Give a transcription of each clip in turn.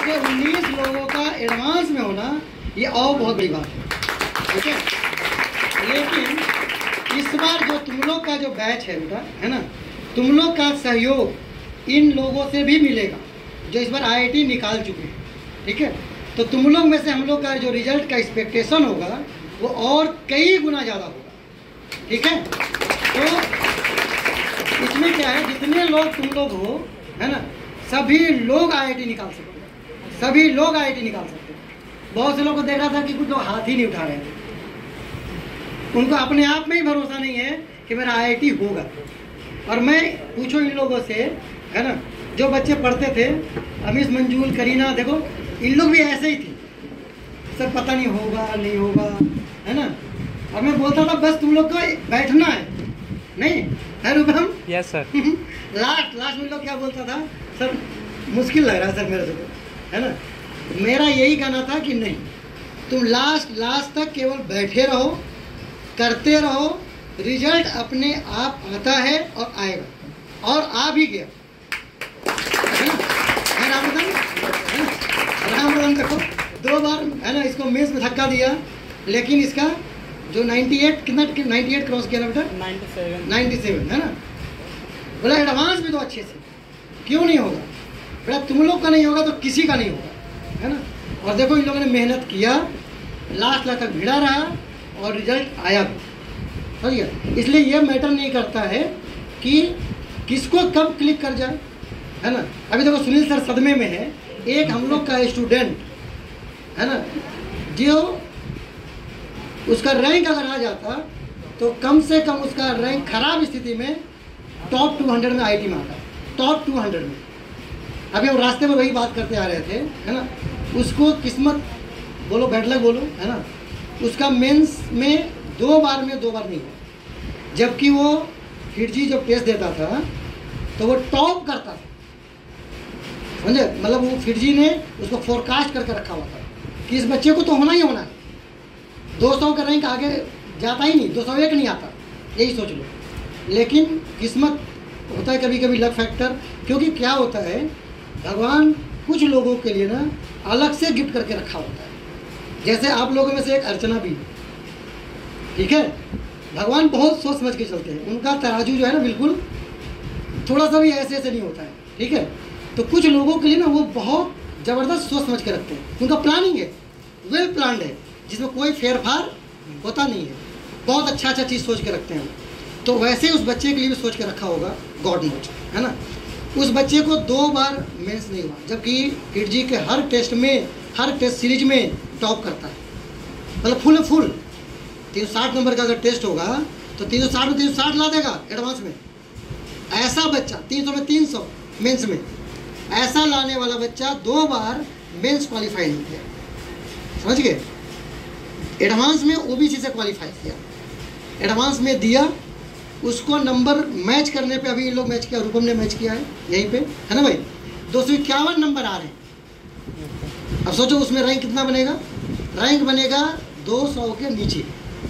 के 19 लोगों का एडवांस में होना ये और बहुत बड़ी बात है, ठीक है। लेकिन इस बार जो तुम लोग का जो बैच है बेटा, है ना, तुम लोग का सहयोग इन लोगों से भी मिलेगा जो इस बार IIT निकाल चुके हैं, ठीक है। तो तुम लोग में से हम लोग का जो रिजल्ट का एक्सपेक्टेशन होगा वो और कई गुना ज़्यादा होगा, ठीक है। तो इसमें क्या है, जितने लोग तुम लोग हो, है ना, सभी लोग IIT निकाल सकते हैं, सभी लोग IIT निकाल सकते हैं। बहुत से लोग को देखा था कि कुछ लोग हाथ ही नहीं उठा रहे थे, उनको अपने आप में ही भरोसा नहीं है कि मेरा IIT होगा। और मैं पूछो इन लोगों से, है ना, जो बच्चे पढ़ते थे, अमीश, मंजूल, करीना, देखो इन लोग भी ऐसे ही थे, सर पता नहीं होगा नहीं होगा, है ना। और मैं बोलता था बस तुम लोग को बैठना है, नहीं है रूपम? Yes sir. लास्ट में लोग क्या बोलता था, सर मुश्किल लग रहा है सर मेरे से, है ना। मेरा यही कहना था कि नहीं, तुम लास्ट तक केवल बैठे रहो, करते रहो, रिजल्ट अपने आप आता है और आएगा, और आ भी गया, है ना। राम देखो 2 बार, है ना, इसको मेंस में धक्का दिया, लेकिन इसका जो 98 कितना 98 क्रॉस किया ना बेटा, 97, है ना। बोला एडवांस भी तो अच्छे से, क्यों नहीं होगा बेटा, तुम लोग का नहीं होगा तो किसी का नहीं होगा, है ना। और देखो इन लोगों ने मेहनत किया, लास्ट तक भिड़ा रहा और रिजल्ट आया भी, समझिए। इसलिए ये मैटर नहीं करता है कि किसको कब क्लिक कर जाए, है ना। अभी देखो सुनील सर सदमे में है, एक हम लोग का स्टूडेंट, है ना, जो उसका रैंक अगर आ जाता तो कम से कम उसका रैंक खराब स्थिति में टॉप 200 में IIT में आता, टॉप 200 में। अभी हम रास्ते में वही बात करते आ रहे थे, है ना। उसको किस्मत बोलो, बैड लक बोलो, है ना, उसका मेंस में 2 बार में 2 बार नहीं हुआ, जबकि वो फिरजी जब टेस्ट देता था तो वो टॉप करता था, समझे। मतलब वो फिरजी ने उसको फोरकास्ट करके रखा हुआ था कि इस बच्चे को तो होना ही होना है, 200 का रैंक आगे जाता ही नहीं, 201 नहीं आता, यही सोच लो। लेकिन किस्मत होता है कभी कभी, लक फैक्टर, क्योंकि क्या होता है, भगवान कुछ लोगों के लिए ना अलग से गिफ्ट करके रखा होता है। जैसे आप लोगों में से एक अर्चना भी, ठीक है, भगवान बहुत सोच समझ के चलते हैं, उनका तराजू जो है ना बिल्कुल थोड़ा सा भी ऐसे नहीं होता है, ठीक है। तो कुछ लोगों के लिए ना वो बहुत ज़बरदस्त सोच समझ के रखते हैं, उनका प्लानिंग है, वेल प्लान्ड है, जिसमें कोई फेरफार होता नहीं है, बहुत अच्छा चीज़ सोच के रखते हैं। तो वैसे ही उस बच्चे के लिए भी सोच के रखा होगा, गॉड नोज, है ना। उस बच्चे को 2 बार मेंस नहीं हुआ, जबकि फिरजी के हर टेस्ट में, हर टेस्ट सीरीज में टॉप करता है, मतलब फुल 360 नंबर का अगर टेस्ट होगा तो 360 में 360 ला देगा एडवांस में। ऐसा बच्चा 300 में 300 मेंस में, ऐसा लाने वाला बच्चा 2 बार मेंस क्वालिफाई नहीं किया, समझ गए। एडवांस में OBC से क्वालिफाई किया, एडवांस में दिया, उसको नंबर मैच करने पे, अभी ये लोग मैच किया, रूपम ने मैच किया है यहीं पे, है ना भाई, 251 नंबर आ रहे हैं। अब सोचो उसमें रैंक कितना बनेगा, रैंक बनेगा 200 के नीचे,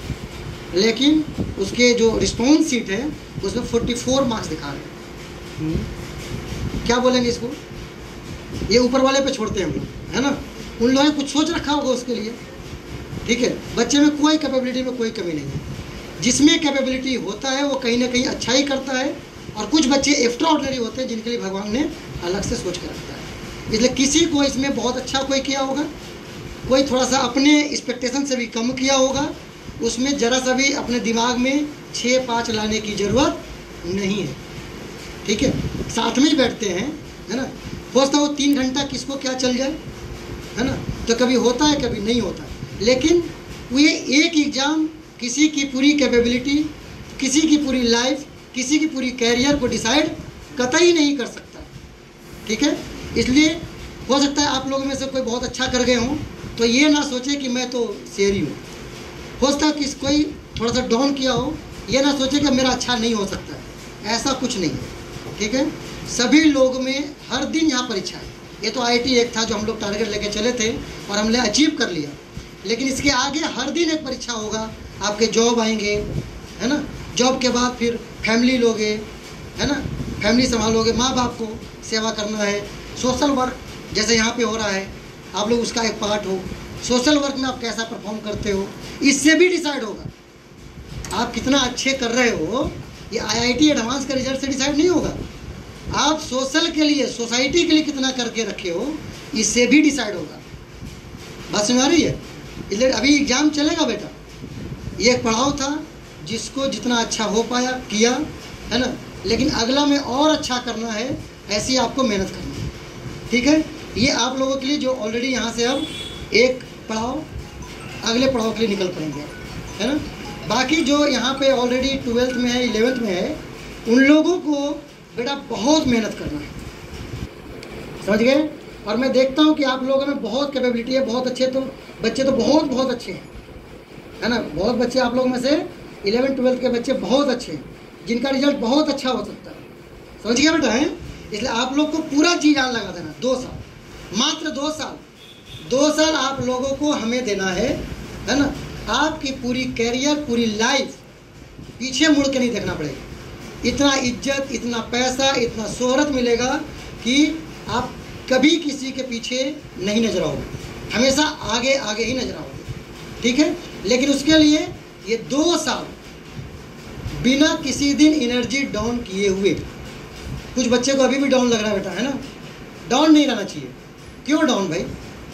लेकिन उसके जो रिस्पॉन्स सीट है उसमें 44 मार्क्स दिखा रहे हैं। क्या बोलेंगे इसको, ये ऊपर वाले पे छोड़ते हैं हम लोग, है ना। उन लोगों ने कुछ सोच रखा होगा उसके लिए, ठीक है। बच्चे में कोई कैपेबिलिटी में कोई कमी नहीं है, जिसमें कैपेबिलिटी होता है वो कहीं ना कहीं अच्छा ही करता है, और कुछ बच्चे एक्स्ट्रा ऑर्डिनरी होते हैं जिनके लिए भगवान ने अलग से सोच कर रखता है। इसलिए किसी को इसमें बहुत अच्छा कोई किया होगा, कोई थोड़ा सा अपने एक्सपेक्टेशन से भी कम किया होगा, उसमें ज़रा सा भी अपने दिमाग में 6-5 लाने की ज़रूरत नहीं है, ठीक है। साथ में ही बैठते हैं, है ना, सोचता वो 3 घंटा किसको क्या चल जाए, है ना, तो कभी होता है कभी नहीं होता, लेकिन ये एक एग्ज़ाम किसी की पूरी कैपेबिलिटी, किसी की पूरी लाइफ, किसी की पूरी कैरियर को डिसाइड कतई नहीं कर सकता, ठीक है। इसलिए हो सकता है आप लोगों में से कोई बहुत अच्छा कर गए हों तो ये ना सोचे कि मैं तो शेरी हूँ, हो सकता है कि कोई थोड़ा सा डाउन किया हो, ये ना सोचे कि मेरा अच्छा नहीं हो सकता है, ऐसा कुछ नहीं है, ठीक है। सभी लोग में हर दिन यहाँ परीक्षा है, ये तो IIT एक था जो हम लोग टारगेट लेके चले थे और हमने अचीव कर लिया, लेकिन इसके आगे हर दिन एक परीक्षा होगा, आपके जॉब आएंगे, है ना, जॉब के बाद फिर फैमिली लोगे, है ना, फैमिली संभालोगे, माँ बाप को सेवा करना है, सोशल वर्क जैसे यहाँ पे हो रहा है, आप लोग उसका एक पार्ट हो। सोशल वर्क में आप कैसा परफॉर्म करते हो, इससे भी डिसाइड होगा आप कितना अच्छे कर रहे हो। ये IIT एडवांस का रिजल्ट से डिसाइड नहीं होगा। आप सोशल के लिए, सोसाइटी के लिए कितना करके रखे हो, इससे भी डिसाइड होगा। बात सुन आ रही है? इसलिए अभी एग्ज़ाम चलेगा बेटा। ये एक पड़ाव था, जिसको जितना अच्छा हो पाया किया, है ना, लेकिन अगला में और अच्छा करना है, ऐसी आपको मेहनत करनी है। ठीक है, ये आप लोगों के लिए जो ऑलरेडी यहाँ से अब एक पड़ाव अगले पड़ाव के लिए निकल पड़ेंगे, है ना। बाकी जो यहाँ पे ऑलरेडी 12th में है, 11th में है, उन लोगों को बेटा बहुत मेहनत करना है, समझ गए। और मैं देखता हूँ कि आप लोगों में बहुत कैपेबिलिटी है, बहुत अच्छे, तो बच्चे तो बहुत अच्छे हैं, है ना। बहुत बच्चे आप लोगों में से 11th 12th के बच्चे बहुत अच्छे हैं, जिनका रिजल्ट बहुत अच्छा हो सकता है, समझ गया बेटा, है। इसलिए आप लोग को पूरा जी जान लगा देना। 2 साल, मात्र 2 साल, 2 साल आप लोगों को हमें देना है ना। आपकी पूरी कैरियर, पूरी लाइफ पीछे मुड़ के नहीं देखना पड़ेगा। इतना इज्जत, इतना पैसा, इतना शोहरत मिलेगा कि आप कभी किसी के पीछे नहीं नजर आओगे, हमेशा आगे आगे ही नजर आओगे। ठीक है, लेकिन उसके लिए ये 2 साल बिना किसी दिन एनर्जी डाउन किए हुए, कुछ बच्चे को अभी भी डाउन लग रहा है बेटा, है ना। डाउन नहीं रहना चाहिए। क्यों डाउन भाई?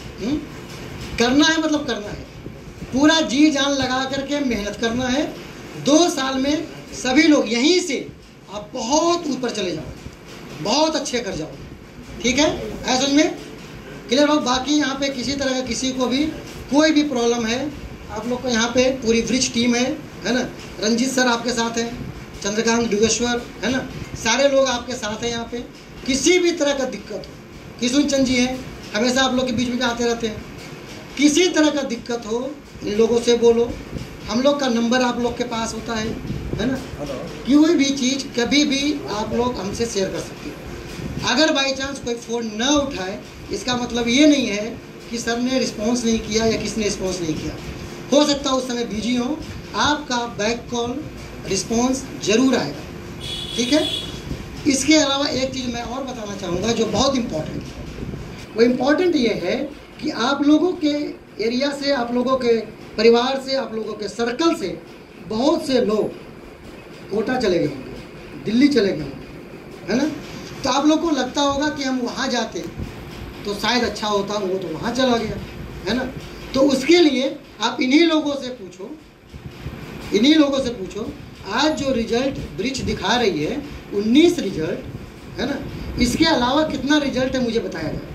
करना है मतलब करना है, पूरा जी जान लगा करके मेहनत करना है। 2 साल में सभी लोग यहीं से आप बहुत ऊपर चले जाओगे, बहुत अच्छे कर जाओगे। ठीक है, ऐसा समझ में क्लियर हो। बाकी यहाँ पे किसी तरह का किसी को भी कोई भी प्रॉब्लम है, आप लोग को यहाँ पे पूरी वृक्ष टीम है ना। रंजीत सर आपके साथ हैं, चंद्रकांत डुगेश्वर, है ना, सारे लोग आपके साथ हैं यहाँ पे। किसी भी तरह का दिक्कत हो, किशुन चंद जी हैं, हमेशा आप लोग के बीच में आते रहते हैं। किसी तरह का दिक्कत हो, इन लोगों से बोलो। हम लोग का नंबर आप लोग के पास होता है ना। कोई भी चीज़ कभी भी आप लोग हमसे शेयर कर सकते हैं। अगर बाई चांस कोई फ़ोन न उठाए, इसका मतलब ये नहीं है कि सर ने रिस्पॉन्स नहीं किया या किसने रिस्पॉन्स नहीं किया। हो सकता है उस समय बिजी हो, आपका बैक कॉल रिस्पॉन्स जरूर आएगा। ठीक है, इसके अलावा एक चीज़ मैं और बताना चाहूँगा जो बहुत इम्पॉर्टेंट है। वो इम्पॉर्टेंट ये है कि आप लोगों के एरिया से, आप लोगों के परिवार से, आप लोगों के सर्कल से बहुत से लोग कोटा चले गए होंगे, दिल्ली चले गए होंगे, है ना। तो आप लोग को लगता होगा कि हम वहाँ जाते तो शायद अच्छा होता, वो तो वहाँ चला गया, है ना। तो उसके लिए आप इन्हीं लोगों से पूछो, इन्हीं लोगों से पूछो, आज जो रिजल्ट ब्रिज दिखा रही है 19 रिजल्ट, है ना, इसके अलावा कितना रिजल्ट है मुझे बताया जाए।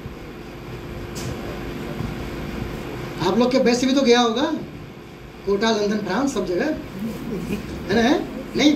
आप लोग के बैच से भी तो गया होगा, कोटा, लंदन, फ्रांस, सब जगह, है ना, है नहीं?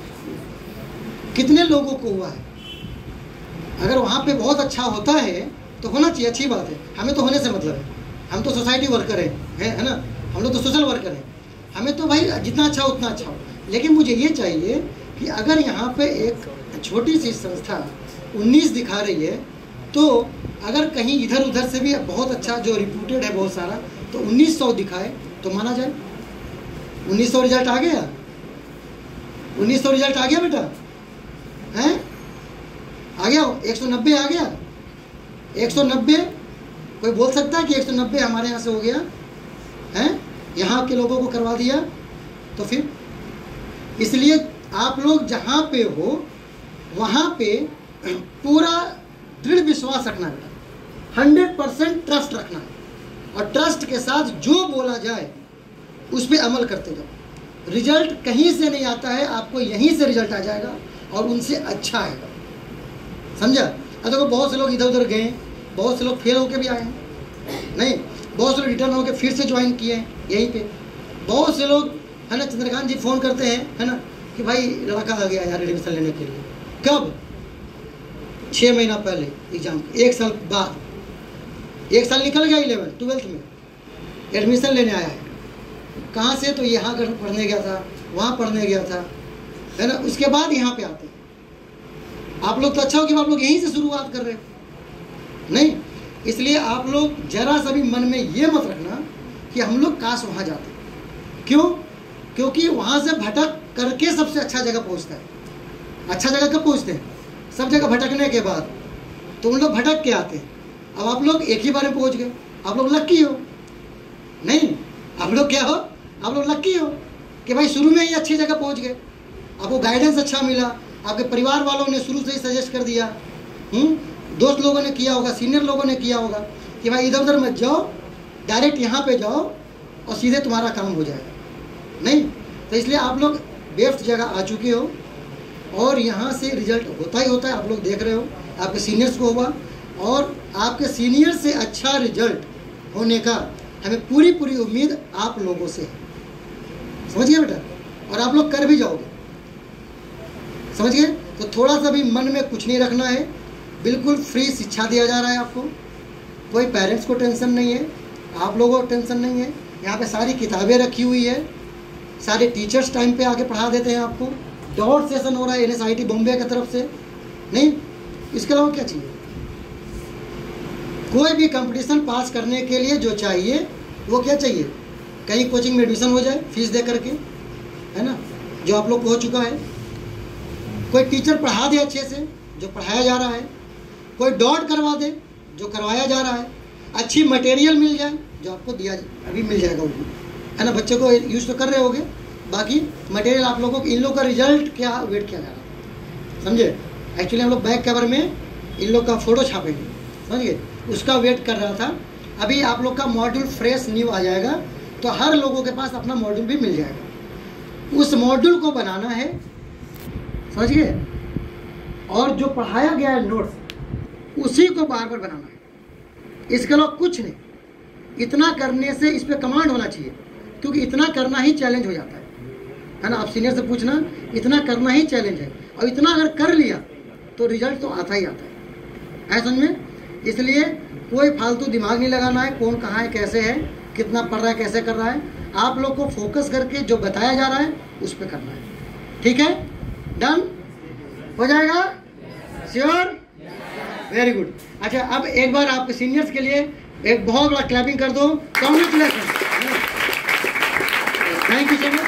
कितने लोगों को हुआ है? अगर वहाँ पे बहुत अच्छा होता है तो होना चाहिए, अच्छी बात है। हमें तो होने से मतलब है, हम तो सोसाइटी वर्कर हैं, है ना, हम लोग तो सोशल वर्कर हैं। हमें तो भाई जितना अच्छा उतना अच्छा हो। लेकिन मुझे ये चाहिए कि अगर यहाँ पे एक छोटी सी संस्था 19 दिखा रही है, तो अगर कहीं इधर उधर से भी बहुत अच्छा जो रिप्यूटेड है बहुत सारा, तो 1900 दिखाए तो माना जाए। 1900 रिजल्ट आ गया, 1900 रिजल्ट आ गया बेटा, हैं? आ गया, 190 आ गया, 190। कोई बोल सकता है कि 190 हमारे यहाँ से हो गया है, यहाँ के लोगों को करवा दिया? तो फिर इसलिए आप लोग जहाँ पे हो वहाँ पे पूरा दृढ़ विश्वास रखना है, 100% ट्रस्ट रखना है, और ट्रस्ट के साथ जो बोला जाए उस पर अमल करते जाओ। रिजल्ट कहीं से नहीं आता है, आपको यहीं से रिजल्ट आ जाएगा और उनसे अच्छा आएगा, समझा? देखो बहुत से लोग इधर उधर गए, बहुत से लोग फेल होके भी आए हैं, नहीं, बहुत से लोग रिटर्न होके फिर से ज्वाइन किए हैं यहीं पे। बहुत से लोग, है ना, चंद्रकांत जी फ़ोन करते हैं, है ना, कि भाई लड़का आ गया यार एडमिशन लेने के लिए। कब? 6 महीना पहले एग्ज़ाम, 1 साल बाद, 1 साल निकल गया 11th 12th में, एडमिशन लेने आया है। कहाँ से? तो यहाँ पढ़ने गया था, वहाँ पढ़ने गया था, है ना, उसके बाद यहाँ पे आते हैं। आप लोग तो अच्छा हो कि आप लोग यहीं से शुरुआत कर रहे हो, नहीं? इसलिए आप लोग जरा सा भी मन में ये मत रखना कि हम लोग काश वहाँ जाते। क्यों? क्योंकि वहाँ से भटक करके सबसे अच्छा जगह पहुँचता है। अच्छा जगह कब पहुँचते हैं? सब जगह भटकने के बाद। तो उन लोग भटक के आते हैं, अब आप लोग एक ही बार में पहुंच गए, आप लोग लक्की हो। नहीं, आप लोग क्या हो, आप लोग लक्की हो कि भाई शुरू में ही अच्छी जगह पहुंच गए, आपको गाइडेंस अच्छा मिला, आपके परिवार वालों ने शुरू से ही सजेस्ट कर दिया, दोस्त लोगों ने किया होगा, सीनियर लोगों ने किया होगा कि भाई इधर उधर मत जाओ, डायरेक्ट यहाँ पे जाओ और सीधे तुम्हारा काम हो जाएगा। नहीं, तो इसलिए आप लोग बेस्ट जगह आ चुके हो और यहाँ से रिजल्ट होता ही होता है। आप लोग देख रहे हो, आपके सीनियर्स को हुआ और आपके सीनियर से अच्छा रिजल्ट होने का हमें पूरी पूरी उम्मीद आप लोगों से है। समझ गए बेटा? और आप लोग कर भी जाओगे, समझ गए? तो थोड़ा सा भी मन में कुछ नहीं रखना है, बिल्कुल फ्री शिक्षा दिया जा रहा है आपको। कोई पेरेंट्स को टेंशन नहीं है, आप लोगों को टेंशन नहीं है। यहाँ पे सारी किताबें रखी हुई है, सारे टीचर्स टाइम पे आके पढ़ा देते हैं आपको। डॉट सेशन हो रहा है NSIT बॉम्बे की तरफ से। नहीं, इसके अलावा क्या चाहिए? कोई भी कंपटीशन पास करने के लिए जो चाहिए वो क्या चाहिए? कहीं कोचिंग में एडमिशन हो जाए फीस दे करके, है ना, जो आप लोग को हो चुका है। कोई टीचर पढ़ा दे अच्छे से, जो पढ़ाया जा रहा है। कोई डॉट करवा दे, जो करवाया जा रहा है। अच्छी मटेरियल मिल जाए, जो आपको दिया अभी मिल जाएगा वो भी, है ना। बच्चे को यूज़ तो कर रहे होगे, बाकी मटेरियल आप लोगों को, इन लोग का रिजल्ट क्या वेट किया जा रहा है, समझे? एक्चुअली हम लोग बैक कवर में इन लोग का फ़ोटो छापेंगे, समझिए, उसका वेट कर रहा था। अभी आप लोग का मॉड्यूल फ्रेश न्यू आ जाएगा, तो हर लोगों के पास अपना मॉड्यूल भी मिल जाएगा। उस मॉड्यूल को बनाना है, समझ गए? और जो पढ़ाया गया है नोट्स, उसी को बार बार बनाना है। इसके अलावा कुछ नहीं। इतना करने से इस पर कमांड होना चाहिए, क्योंकि इतना करना ही चैलेंज हो जाता है ना। आप सीनियर से पूछना, इतना करना ही चैलेंज है, और इतना अगर कर लिया तो रिजल्ट तो आता ही आता है समझ में? इसलिए कोई फालतू दिमाग नहीं लगाना है, कौन कहाँ है, कैसे है, कितना पढ़ रहा है, कैसे कर रहा है। आप लोग को फोकस करके जो बताया जा रहा है उस पर करना है। ठीक है? डन हो जाएगा? श्योर? Very good. अच्छा, अब एक बार आपके सीनियर्स के लिए एक बहुत बड़ा क्लैपिंग कर दो। Congratulation, thank you so much.